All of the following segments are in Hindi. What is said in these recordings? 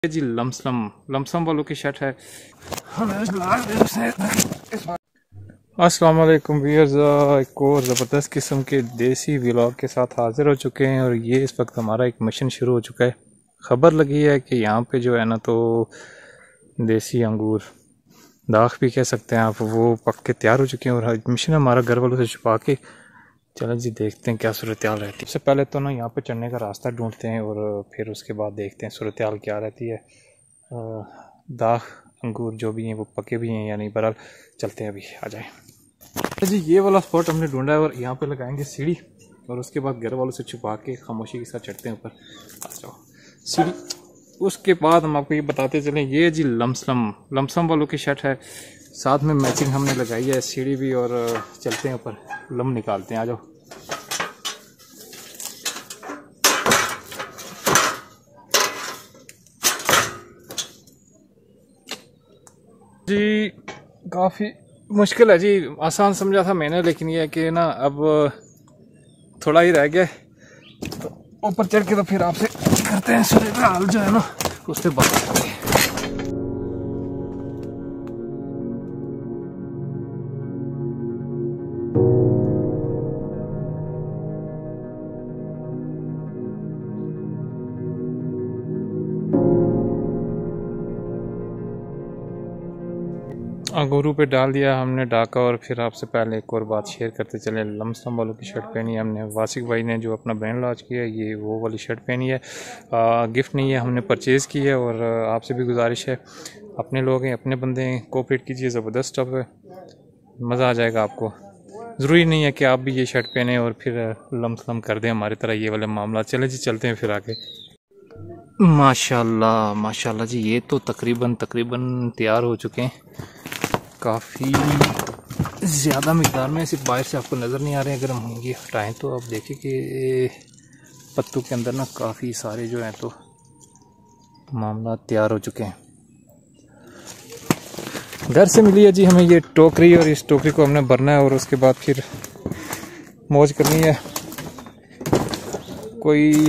जी लमसम लमसम वालों की शर्ट है। अस्सलाम वालेकुम व्यूअर्स, एक और ज़बरदस्त किस्म के देसी व्लॉग के साथ हाजिर हो चुके हैं। और ये इस वक्त हमारा एक मिशन शुरू हो चुका है। ख़बर लगी है कि यहाँ पे जो है ना, तो देसी अंगूर दाख भी कह सकते हैं आप, वो पक के तैयार हो चुके हैं। और मिशन हमारा घर वालों से छुपा के चलो जी देखते हैं क्या सूरत हाल रहती है। सबसे पहले तो ना यहाँ पे चढ़ने का रास्ता ढूंढते हैं और फिर उसके बाद देखते हैं सूरत हाल क्या रहती है। दाख अंगूर जो भी हैं वो पके भी हैं या नहीं, बहरहाल चलते हैं, अभी आ जाए जी। ये वाला स्पॉट हमने ढूंढा है और यहाँ पे लगाएंगे सीढ़ी और उसके बाद घर वालों से छुपा के खामोशी के साथ चढ़ते हैं ऊपर। आ जाओ सीढ़ी। उसके बाद हम आपको ये बताते चलें, ये जी लमसम वालों की शर्ट है, साथ में मैचिंग हमने लगाई है सीढ़ी भी। और चलते हैं ऊपर, लम निकालते हैं, आ जाओ। जी काफ़ी मुश्किल है जी, आसान समझा था मैंने, लेकिन ये है कि ना अब थोड़ा ही रह गया। तो ऊपर चढ़ के तो फिर आपसे करते हैं सूरत हाल जो है ना, उससे बात करते हैं। अंगूरों पे डाल दिया हमने डाका। और फिर आपसे पहले एक और बात शेयर करते चले, लमसम वालों की शर्ट पहनी है हमने। वासिक भाई ने जो अपना ब्रांड लॉन्च किया है, ये वो वाली शर्ट पहनी है। गिफ्ट नहीं है, हमने परचेज़ की है। और आपसे भी गुजारिश है, अपने लोग हैं, अपने बंदे हैं, कोऑपरेट कीजिए। ज़बरदस्त स्टफ है, मज़ा आ जाएगा आपको। ज़रूरी नहीं है कि आप भी ये शर्ट पहने और फिर लमसम कर दें हमारी तरह ये वाले मामला। चले जी चलते हैं फिर आगे। माशाल्लाह माशाल्लाह जी, ये तो तकरीबन तैयार हो चुके हैं, काफ़ी ज़्यादा मिकदार में। सिर्फ बाहर से आपको नज़र नहीं आ रहे हैं। अगर हम ये हटाएँ तो आप देखिए कि पत्तों के अंदर ना काफ़ी सारे जो हैं तो मामला तैयार हो चुके हैं। घर से मिली है जी हमें ये टोकरी, और इस टोकरी को हमने भरना है और उसके बाद फिर मौज करनी है। कोई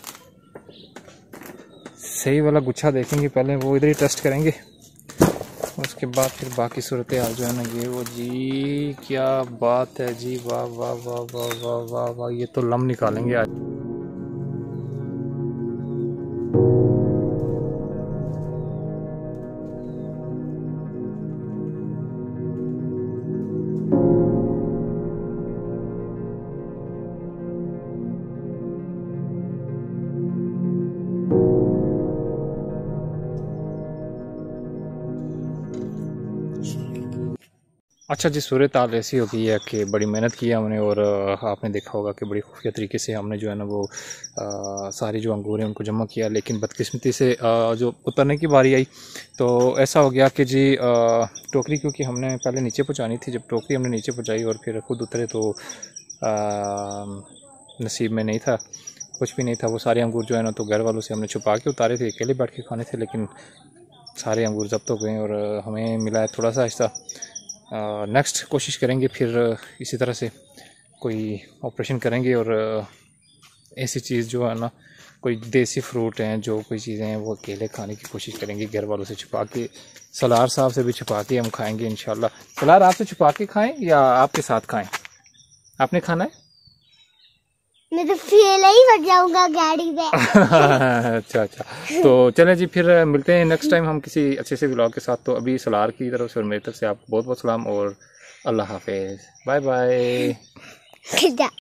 सही वाला गुच्छा देखेंगे पहले, वो इधर ही टेस्ट करेंगे, उसके बाद फिर बाकी सूरत हाल जो है ना, ये वो जी क्या बात है जी, वाह वाह वाह वाह वाह वाह वाह, ये तो लम निकालेंगे आज। अच्छा जी, सूरत हाल ऐसी हो गई है कि बड़ी मेहनत की है हमने। और आपने देखा होगा कि बड़ी खुफिया तरीके से हमने जो है ना वो सारी जो अंगूर हैं उनको जमा किया। लेकिन बदकिस्मती से जो उतरने की बारी आई तो ऐसा हो गया कि जी टोकरी, क्योंकि हमने पहले नीचे पहुंचानी थी, जब टोकरी हमने नीचे पहुंचाई और फिर खुद उतरे तो नसीब में नहीं था, कुछ भी नहीं था। वो सारे अंगूर जो है ना तो घर वालों से हमने छुपा के उतारे थे, अकेले बैठ के खाने थे, लेकिन सारे अंगूर जब्त हो गए और हमें मिला है थोड़ा सा हिस्सा। नेक्स्ट कोशिश करेंगे फिर इसी तरह से कोई ऑपरेशन करेंगे और ऐसी चीज़ जो है ना, कोई देसी फ्रूट हैं, जो कोई चीज़ें हैं वो अकेले खाने की कोशिश करेंगे, घर वालों से छुपा के। सलार साहब से भी छुपा के हम खाएंगे इंशाल्लाह। सलार आपसे छुपा के खाएं या आपके साथ खाएं? आपने खाना है? मैं तो फेल ही हो जाऊंगा गाड़ी में। अच्छा, तो चलें जी, फिर मिलते हैं नेक्स्ट टाइम हम किसी अच्छे से व्लॉग के साथ। तो अभी सलार की तरफ से और मेरी तरफ से आपको बहुत बहुत सलाम और अल्लाह हाफिज़, बाय बाय।